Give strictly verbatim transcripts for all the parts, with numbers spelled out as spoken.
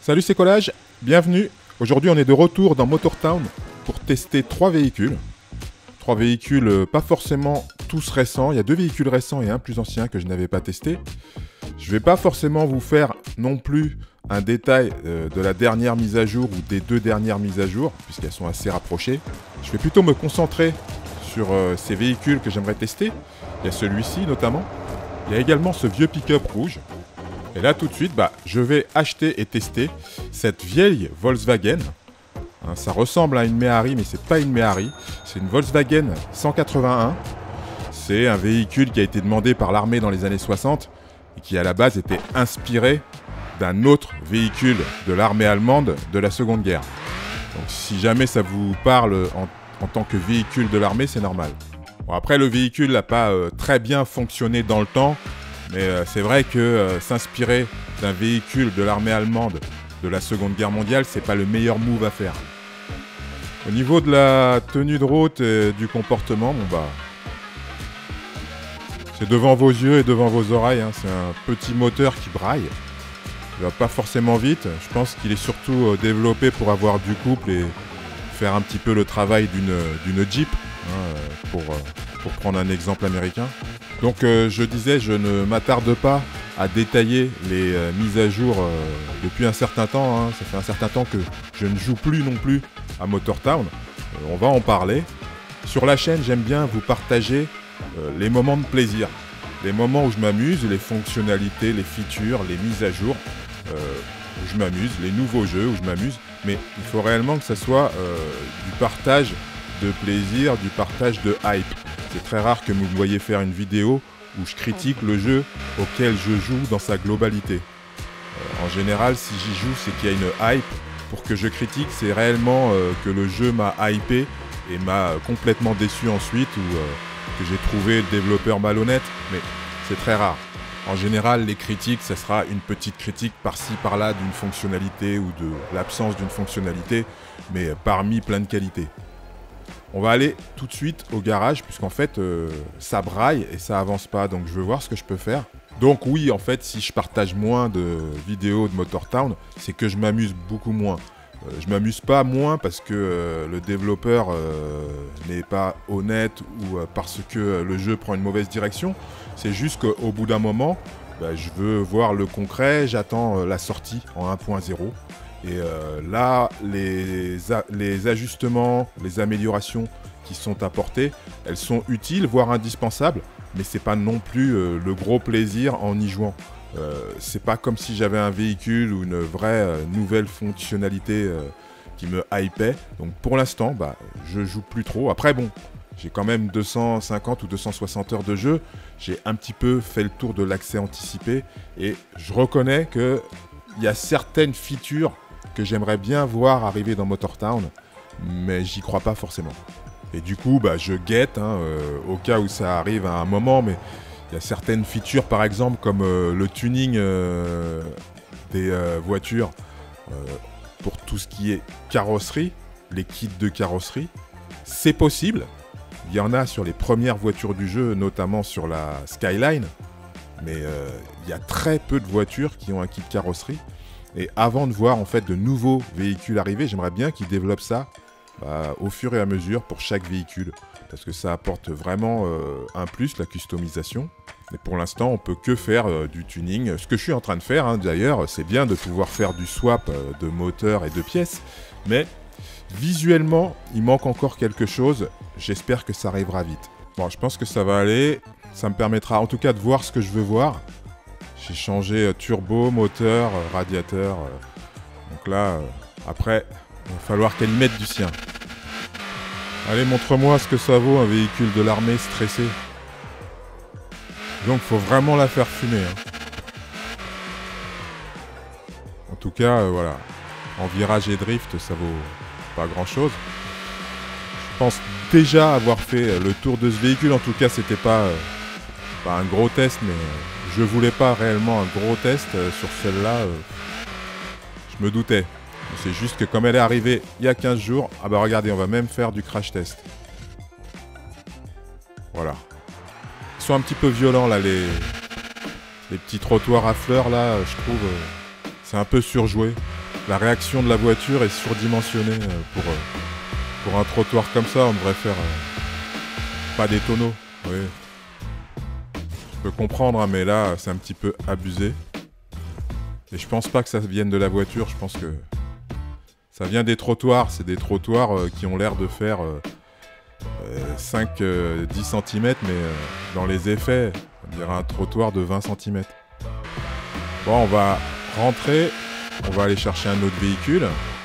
Salut, c'est Collage, bienvenue. Aujourd'hui, on est de retour dans Motortown pour tester trois véhicules. Trois véhicules euh, pas forcément tous récents. Il y a deux véhicules récents et un plus ancien que je n'avais pas testé. Je vais pas forcément vous faire non plus un détail euh, de la dernière mise à jour ou des deux dernières mises à jour, puisqu'elles sont assez rapprochées. Je vais plutôt me concentrer sur euh, ces véhicules que j'aimerais tester. Il y a celui-ci notamment. Il y a également ce vieux pick-up rouge. Et là, tout de suite, bah, je vais acheter et tester cette vieille Volkswagen. Hein, ça ressemble à une Méhari, mais c'est pas une Méhari. C'est une Volkswagen cent quatre-vingt-un. C'est un véhicule qui a été demandé par l'armée dans les années soixante et qui, à la base, était inspiré d'un autre véhicule de l'armée allemande de la Seconde Guerre. Donc, si jamais ça vous parle en, en tant que véhicule de l'armée, c'est normal. Bon, après, le véhicule n'a pas euh, très bien fonctionné dans le temps. Mais euh, c'est vrai que euh, s'inspirer d'un véhicule de l'armée allemande de la Seconde Guerre mondiale, c'est pas le meilleur move à faire. Au niveau de la tenue de route et du comportement, bon bah, c'est devant vos yeux et devant vos oreilles. Hein. C'est un petit moteur qui braille. Il va pas forcément vite. Je pense qu'il est surtout euh, développé pour avoir du couple et faire un petit peu le travail d'une d'une Jeep, hein, pour, euh, pour prendre un exemple américain. Donc euh, je disais, je ne m'attarde pas à détailler les euh, mises à jour euh, depuis un certain temps. Hein. Ça fait un certain temps que je ne joue plus non plus à Motortown. Euh, on va en parler. Sur la chaîne, j'aime bien vous partager euh, les moments de plaisir. Les moments où je m'amuse, les fonctionnalités, les features, les mises à jour. Euh, où je m'amuse, les nouveaux jeux où je m'amuse. Mais il faut réellement que ça soit euh, du partage de plaisir, du partage de hype. C'est très rare que vous me voyez faire une vidéo où je critique le jeu auquel je joue dans sa globalité. Euh, en général, si j'y joue, c'est qu'il y a une hype. Pour que je critique, c'est réellement euh, que le jeu m'a hypé et m'a complètement déçu ensuite, ou euh, que j'ai trouvé le développeur malhonnête, mais c'est très rare. En général, les critiques, ça sera une petite critique par-ci, par-là d'une fonctionnalité ou de l'absence d'une fonctionnalité, mais parmi plein de qualités. On va aller tout de suite au garage, puisqu'en fait, euh, ça braille et ça avance pas, donc je veux voir ce que je peux faire. Donc oui, en fait, si je partage moins de vidéos de Motortown, c'est que je m'amuse beaucoup moins. Euh, je m'amuse pas moins parce que euh, le développeur euh, n'est pas honnête ou euh, parce que euh, le jeu prend une mauvaise direction. C'est juste qu'au bout d'un moment, bah, je veux voir le concret, j'attends euh, la sortie en un point zéro. Et euh, là, les, les ajustements, les améliorations qui sont apportées, elles sont utiles, voire indispensables, mais c'est pas non plus euh, le gros plaisir en y jouant. Euh, c'est pas comme si j'avais un véhicule ou une vraie euh, nouvelle fonctionnalité euh, qui me hypait. Donc pour l'instant, bah, je joue plus trop. Après bon, j'ai quand même deux cent cinquante ou deux cent soixante heures de jeu. J'ai un petit peu fait le tour de l'accès anticipé et je reconnais qu'il y a certaines features que j'aimerais bien voir arriver dans Motortown, mais j'y crois pas forcément. Et du coup, bah, je guette, hein, euh, au cas où ça arrive à un moment, mais il y a certaines features, par exemple, comme euh, le tuning euh, des euh, voitures euh, pour tout ce qui est carrosserie, les kits de carrosserie. C'est possible. Il y en a sur les premières voitures du jeu, notamment sur la Skyline, mais euh, il y a très peu de voitures qui ont un kit de carrosserie. Et avant de voir en fait de nouveaux véhicules arriver, j'aimerais bien qu'ils développent ça bah, au fur et à mesure pour chaque véhicule. Parce que ça apporte vraiment euh, un plus, la customisation. Mais pour l'instant, on peut que faire euh, du tuning. Ce que je suis en train de faire, hein, d'ailleurs, c'est bien de pouvoir faire du swap euh, de moteur et de pièces. Mais visuellement, il manque encore quelque chose. J'espère que ça arrivera vite. Bon, je pense que ça va aller. Ça me permettra en tout cas de voir ce que je veux voir. J'ai changé euh, turbo, moteur, euh, radiateur. Euh, donc là, euh, après, il va falloir qu'elle y mette du sien. Allez, montre-moi ce que ça vaut un véhicule de l'armée stressé. Donc, faut vraiment la faire fumer. Hein. En tout cas, euh, voilà. En virage et drift, ça vaut pas grand-chose. Je pense déjà avoir fait le tour de ce véhicule. En tout cas, c'était pas, euh, pas un gros test, mais... Euh, je voulais pas réellement un gros test euh, sur celle-là, euh, je me doutais. C'est juste que comme elle est arrivée il y a quinze jours, ah bah regardez, on va même faire du crash test. Voilà. Ils sont un petit peu violents là, les, les petits trottoirs à fleurs là, je trouve. Euh, c'est un peu surjoué. la réaction de la voiture est surdimensionnée euh, pour, euh, pour un trottoir comme ça. On devrait faire euh, pas des tonneaux. Oui. Je peux comprendre, hein, mais là, c'est un petit peu abusé. Et je pense pas que ça vienne de la voiture. Je pense que ça vient des trottoirs. C'est des trottoirs euh, qui ont l'air de faire euh, euh, cinq à dix centimètres, mais euh, dans les effets, on dirait un trottoir de vingt centimètres. Bon, on va rentrer. On va aller chercher un autre véhicule.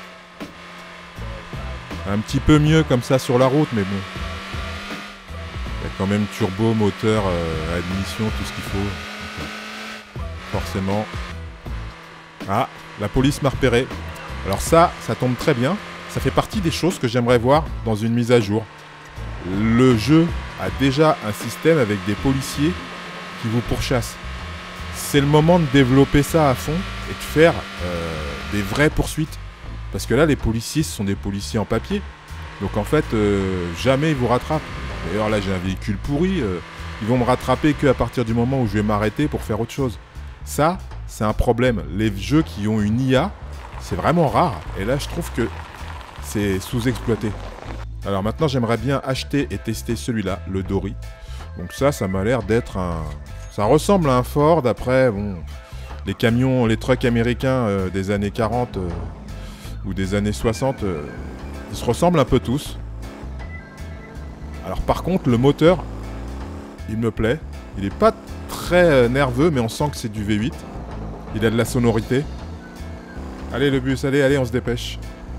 Un petit peu mieux comme ça sur la route, mais bon. Il y a quand même turbo, moteur, euh, admission, tout ce qu'il faut. Donc, forcément. Ah, la police m'a repéré. Alors ça, ça tombe très bien. Ça fait partie des choses que j'aimerais voir dans une mise à jour. Le jeu a déjà un système avec des policiers qui vous pourchassent. C'est le moment de développer ça à fond et de faire euh, des vraies poursuites. Parce que là, les policiers, ce sont des policiers en papier. Donc en fait, euh, jamais ils vous rattrapent. D'ailleurs, là, j'ai un véhicule pourri. Euh, ils vont me rattraper qu'à partir du moment où je vais m'arrêter pour faire autre chose. Ça, c'est un problème. Les jeux qui ont une I A, c'est vraiment rare. Et là, je trouve que c'est sous-exploité. Alors maintenant, j'aimerais bien acheter et tester celui-là, le Dory. Donc ça, ça m'a l'air d'être un... Ça ressemble à un Ford. Après, bon, les camions, les trucks américains euh, des années quarante euh, ou des années soixante, euh, ils se ressemblent un peu tous. Alors par contre, le moteur, il me plaît. Il n'est pas très euh, nerveux, mais on sent que c'est du V huit. Il a de la sonorité. Allez le bus, allez, allez, on se dépêche.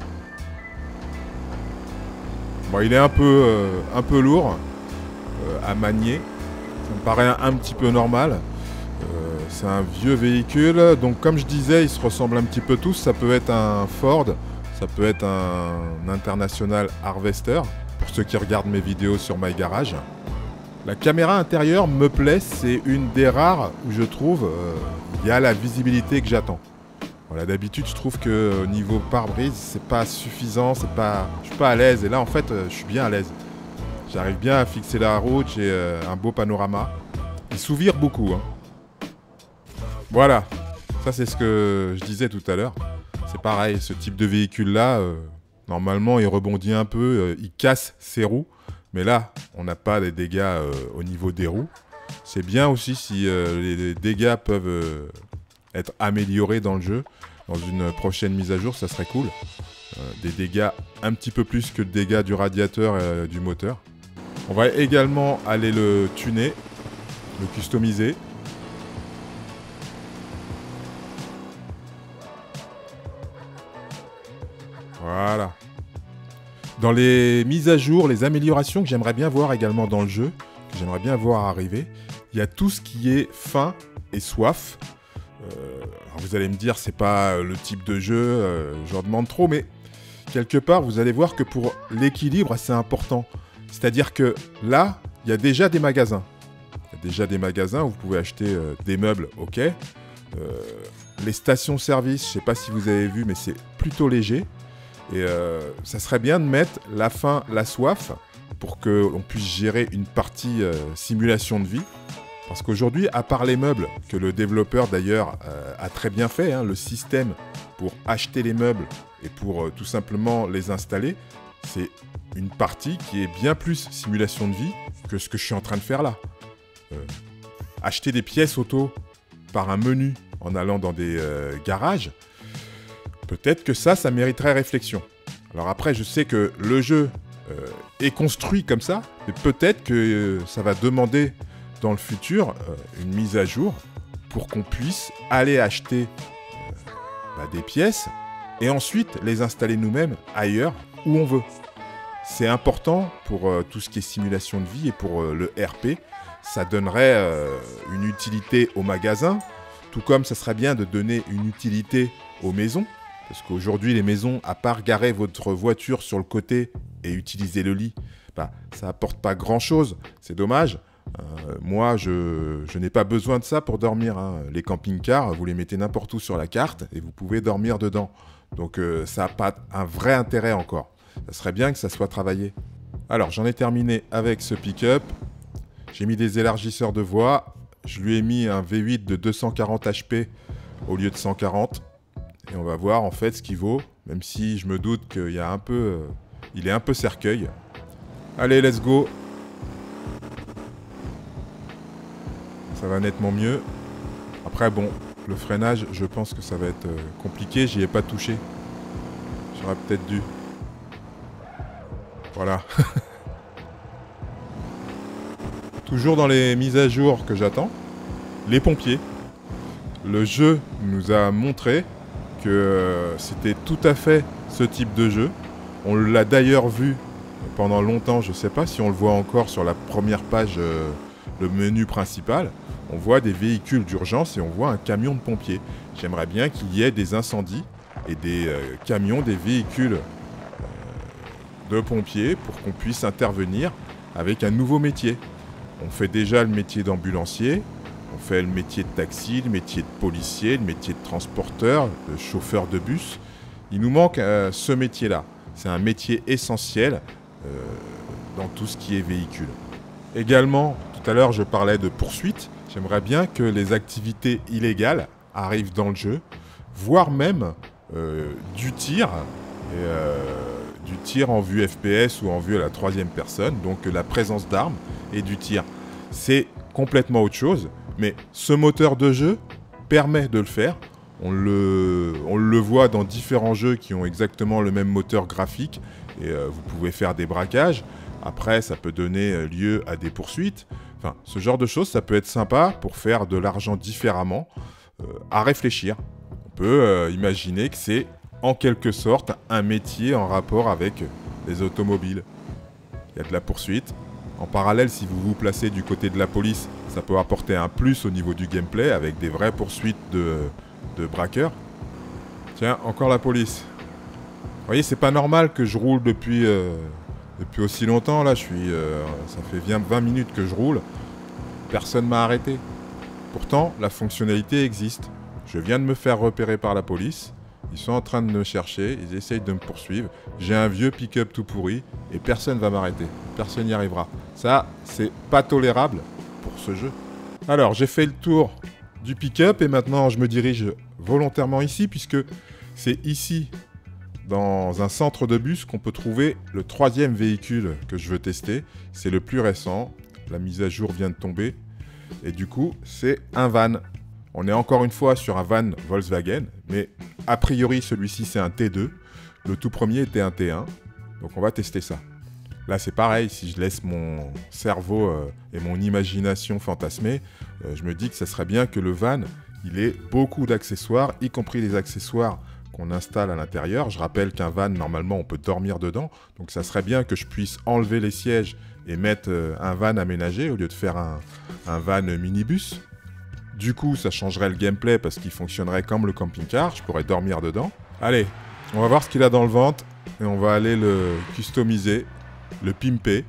Bon, il est un peu, euh, un peu lourd euh, à manier. Ça me paraît un, un petit peu normal. Euh, c'est un vieux véhicule. Donc comme je disais, ils se ressemblent un petit peu tous. Ça peut être un Ford. Ça peut être un, un International Harvester. Pour ceux qui regardent mes vidéos sur My Garage. La caméra intérieure me plaît. C'est une des rares où je trouve euh, il y a la visibilité que j'attends. Voilà, d'habitude, je trouve que au niveau pare-brise, c'est pas suffisant. C'est pas, je suis pas à l'aise. Et là, en fait, euh, je suis bien à l'aise. J'arrive bien à fixer la route, j'ai euh, un beau panorama. Il s'ouvre beaucoup. Hein. Voilà, ça c'est ce que je disais tout à l'heure. C'est pareil, ce type de véhicule-là, euh, normalement il rebondit un peu, euh, il casse ses roues. Mais là, on n'a pas des dégâts euh, au niveau des roues. C'est bien aussi si euh, les, les dégâts peuvent euh, être améliorés dans le jeu. Dans une prochaine mise à jour, ça serait cool. Euh, des dégâts un petit peu plus que le dégât du radiateur et euh, du moteur. On va également aller le tuner, le customiser. Voilà. Dans les mises à jour, les améliorations que j'aimerais bien voir également dans le jeu, que j'aimerais bien voir arriver, il y a tout ce qui est faim et soif. Euh, alors vous allez me dire, c'est pas le type de jeu, euh, j'en demande trop, mais quelque part, vous allez voir que pour l'équilibre, c'est important. C'est-à-dire que là, il y a déjà des magasins. Il y a déjà des magasins où vous pouvez acheter euh, des meubles, ok. Euh, les stations-service, je ne sais pas si vous avez vu, mais c'est plutôt léger. Et euh, ça serait bien de mettre la faim, la soif, pour qu'on puisse gérer une partie euh, simulation de vie. Parce qu'aujourd'hui, à part les meubles, que le développeur d'ailleurs euh, a très bien fait, hein, le système pour acheter les meubles et pour euh, tout simplement les installer, c'est une partie qui est bien plus simulation de vie que ce que je suis en train de faire là. Euh, acheter des pièces auto par un menu en allant dans des euh, garages, peut-être que ça, ça mériterait réflexion. Alors après, je sais que le jeu euh, est construit comme ça, mais peut-être que euh, ça va demander dans le futur euh, une mise à jour pour qu'on puisse aller acheter euh, bah, des pièces et ensuite les installer nous-mêmes ailleurs où on veut. C'est important pour euh, tout ce qui est simulation de vie et pour euh, le R P. Ça donnerait euh, une utilité au magasin, tout comme ça serait bien de donner une utilité aux maisons. Parce qu'aujourd'hui, les maisons, à part garer votre voiture sur le côté et utiliser le lit, bah, ça apporte pas grand-chose. C'est dommage. Euh, moi, je, je n'ai pas besoin de ça pour dormir. Hein. Les camping-cars, vous les mettez n'importe où sur la carte et vous pouvez dormir dedans. Donc, euh, ça n'a pas un vrai intérêt encore. Ça serait bien que ça soit travaillé. Alors, j'en ai terminé avec ce pick-up. J'ai mis des élargisseurs de voix. Je lui ai mis un V huit de deux cent quarante H P au lieu de cent quarante. Et on va voir en fait ce qu'il vaut, même si je me doute qu'il y a un peu, euh, il est un peu cercueil. Allez, let's go. Ça va nettement mieux. Après, bon, le freinage, je pense que ça va être euh, compliqué. J'y ai pas touché. J'aurais peut-être dû. Voilà. Toujours dans les mises à jour que j'attends, les pompiers. Le jeu nous a montré que euh, c'était tout à fait ce type de jeu. On l'a d'ailleurs vu pendant longtemps, je ne sais pas si on le voit encore sur la première page, euh, le menu principal. On voit des véhicules d'urgence et on voit un camion de pompiers. J'aimerais bien qu'il y ait des incendies et des euh, camions, des véhicules euh, de pompiers pour qu'on puisse intervenir avec un nouveau métier. On fait déjà le métier d'ambulancier, on fait le métier de taxi, le métier de policier, le métier de transporteur, de chauffeur de bus. Il nous manque euh, ce métier-là. C'est un métier essentiel euh, dans tout ce qui est véhicule. Également, tout à l'heure, je parlais de poursuite. J'aimerais bien que les activités illégales arrivent dans le jeu, voire même euh, du tir, et, euh, du tir en vue F P S ou en vue à la troisième personne, donc la présence d'armes et du tir. C'est complètement autre chose, mais ce moteur de jeu permet de le faire. On le, on le voit dans différents jeux qui ont exactement le même moteur graphique, et euh, vous pouvez faire des braquages. Après, ça peut donner lieu à des poursuites. Enfin, ce genre de choses, ça peut être sympa pour faire de l'argent différemment, euh, à réfléchir. On peut euh, imaginer que c'est en quelque sorte un métier en rapport avec les automobiles. Il y a de la poursuite. En parallèle, si vous vous placez du côté de la police, ça peut apporter un plus au niveau du gameplay avec des vraies poursuites de, de braqueurs. Tiens, encore la police. Vous voyez, c'est pas normal que je roule depuis... Euh, Depuis aussi longtemps, là, je suis, euh, ça fait vingt minutes que je roule. Personne m'a arrêté. Pourtant, la fonctionnalité existe. Je viens de me faire repérer par la police. Ils sont en train de me chercher. Ils essayent de me poursuivre. J'ai un vieux pick-up tout pourri. Et personne va m'arrêter. Personne n'y arrivera. Ça, c'est pas tolérable pour ce jeu. Alors, j'ai fait le tour du pick-up. Et maintenant, je me dirige volontairement ici. Puisque c'est ici... dans un centre de bus qu'on peut trouver le troisième véhicule que je veux tester. C'est le plus récent. La mise à jour vient de tomber. Et du coup, c'est un van. On est encore une fois sur un van Volkswagen. Mais a priori, celui-ci, c'est un T deux. Le tout premier était un T un. Donc on va tester ça. Là, c'est pareil. Si je laisse mon cerveau euh, et mon imagination fantasmer, euh, je me dis que ça serait bien que le van, il ait beaucoup d'accessoires, y compris les accessoires qu'on installe à l'intérieur. Je rappelle qu'un van, normalement, on peut dormir dedans. Donc ça serait bien que je puisse enlever les sièges et mettre euh, un van aménagé au lieu de faire un, un van minibus. Du coup, ça changerait le gameplay parce qu'il fonctionnerait comme le camping-car. Je pourrais dormir dedans. Allez, on va voir ce qu'il a dans le ventre et on va aller le customiser, le pimper.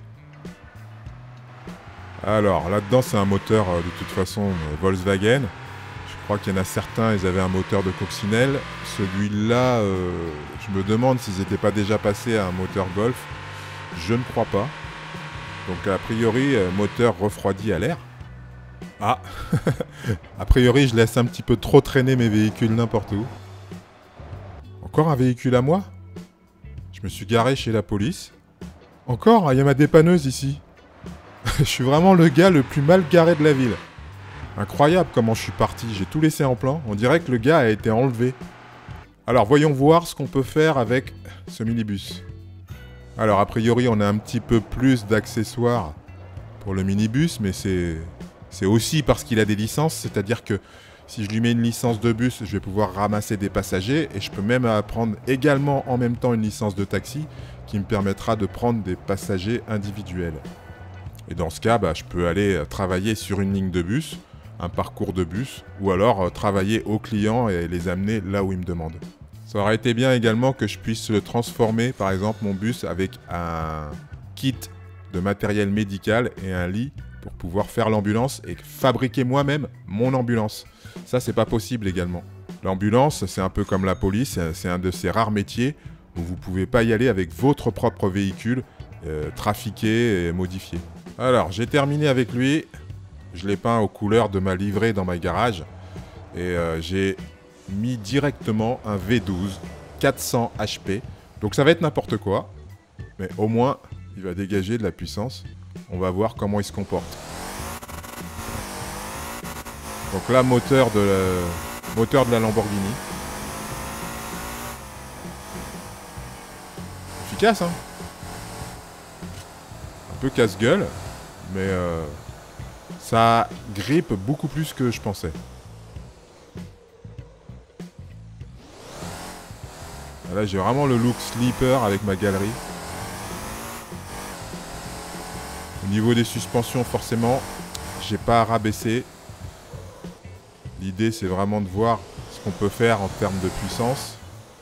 Alors, là-dedans, c'est un moteur euh, de toute façon euh, Volkswagen. Je crois qu'il y en a certains, ils avaient un moteur de coccinelle. Celui-là, euh, je me demande s'ils n'étaient pas déjà passés à un moteur Golf. Je ne crois pas. Donc a priori, euh, moteur refroidi à l'air. Ah, a priori, je laisse un petit peu trop traîner mes véhicules n'importe où. Encore un véhicule à moi? Je me suis garé chez la police. Encore, il y a ma dépanneuse ici. Je suis vraiment le gars le plus mal garé de la ville. Incroyable comment je suis parti, j'ai tout laissé en plan. On dirait que le gars a été enlevé. Alors voyons voir ce qu'on peut faire avec ce minibus. Alors a priori on a un petit peu plus d'accessoires pour le minibus, mais c'est c'est aussi parce qu'il a des licences. C'est-à-dire que si je lui mets une licence de bus, je vais pouvoir ramasser des passagers. Et je peux même prendre également en même temps une licence de taxi qui me permettra de prendre des passagers individuels. Et dans ce cas, bah, je peux aller travailler sur une ligne de bus, un parcours de bus, ou alors euh, travailler aux clients et les amener là où ils me demandent. Ça aurait été bien également que je puisse le transformer, par exemple mon bus, avec un kit de matériel médical et un lit pour pouvoir faire l'ambulance et fabriquer moi-même mon ambulance. Ça, c'est pas possible également. L'ambulance, c'est un peu comme la police, c'est un de ces rares métiers où vous pouvez pas y aller avec votre propre véhicule, euh, trafiqué et modifié. Alors, j'ai terminé avec lui. Je l'ai peint aux couleurs de ma livrée dans ma garage. Et euh, j'ai mis directement un V douze quatre cents H P. Donc ça va être n'importe quoi, mais au moins il va dégager de la puissance. On va voir comment il se comporte. Donc là, moteur de la, moteur de la Lamborghini. Efficace, hein. Un peu casse-gueule, mais euh, ça grippe beaucoup plus que je pensais. Là, j'ai vraiment le look sleeper avec ma galerie. Au niveau des suspensions, forcément, j'ai pas à rabaisser. L'idée, c'est vraiment de voir ce qu'on peut faire en termes de puissance.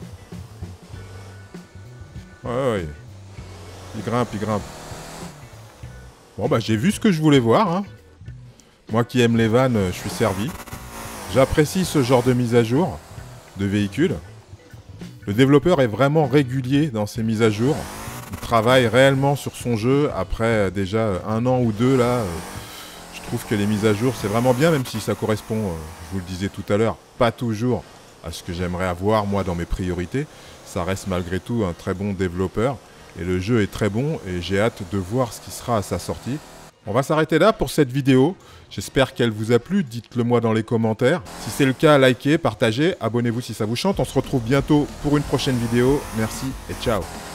Ouais, ouais. Il grimpe, il grimpe. Bon, bah, j'ai vu ce que je voulais voir, hein. Moi qui aime les vannes, je suis servi. J'apprécie ce genre de mise à jour de véhicules. Le développeur est vraiment régulier dans ses mises à jour. Il travaille réellement sur son jeu après déjà un an ou deux là. Je trouve que les mises à jour c'est vraiment bien, même si ça correspond, je vous le disais tout à l'heure, pas toujours à ce que j'aimerais avoir moi dans mes priorités. Ça reste malgré tout un très bon développeur et le jeu est très bon et j'ai hâte de voir ce qui sera à sa sortie. On va s'arrêter là pour cette vidéo. J'espère qu'elle vous a plu, dites-le moi dans les commentaires. Si c'est le cas, likez, partagez, abonnez-vous si ça vous chante. On se retrouve bientôt pour une prochaine vidéo. Merci et ciao.